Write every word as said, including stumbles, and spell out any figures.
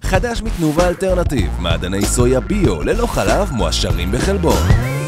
חדש מתנובה אלטרנטיב, מעדני סויה ביו ללא חלב מועשרים בחלבון.